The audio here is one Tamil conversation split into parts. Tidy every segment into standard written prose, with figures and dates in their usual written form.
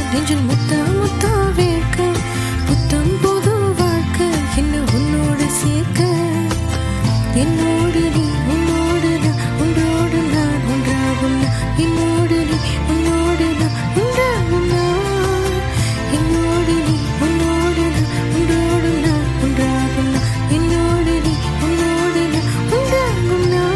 நெஞ்சில் முத்தா முத்தா வேர்க்க புத்தம் புது வாழ்க்கை என்ன உன்னோடு சேர்க்க என்னோடு நீ உன்னோடு நான் உன்னோடு நான் ஒன்றாகும் நான் என்னோடு நீ உன்னோடு நான் ஒன்றாகும் நான் என்னோடு நீ உன்னோடு நான் உன்னோடு நான் ஒன்றாகும் நான் என்னோடு நீ உன்னோடு நான் ஒன்றாகும் நான்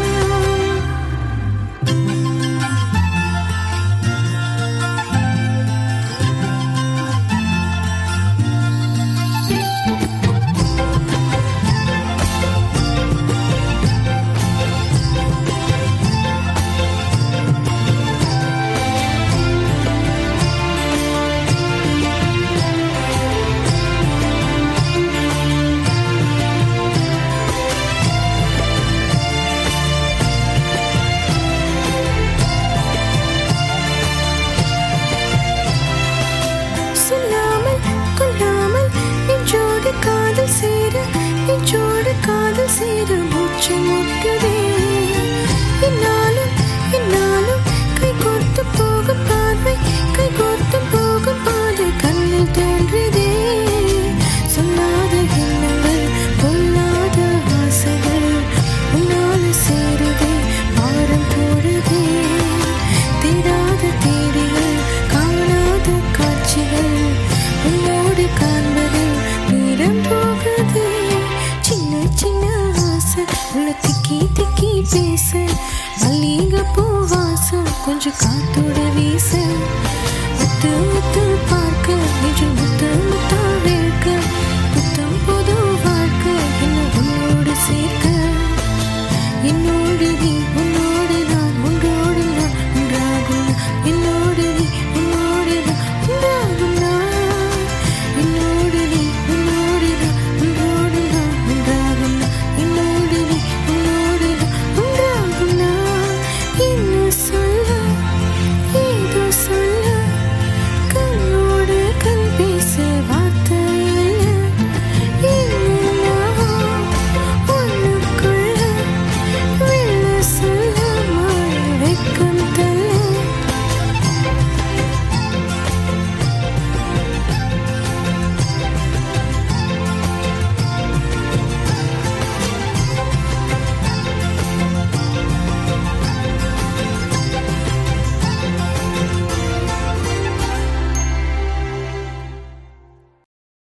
நெஞ்சோடு காதல் சேர மூச்சை முட்டுதே என்னாலும் கை கோர்த்து போகும் பார்வை கை கோர்த்து போகும் பாதை கண்ணில் தோன்றுதே சொல்லாத எண்ணங்கள் பொல்லாத ஆசைகள் உன்னால சேருதே பாரம் போடுதே தேடாத தேடிகள் காணாத காட்சிகள் உன்னோடு காண்பதில் நேரம் போகுதே சின்ன ஆசை உள்ள திக்கி திக்கி பேச மல்லிகை பூ வாசம் கொஞ்சம்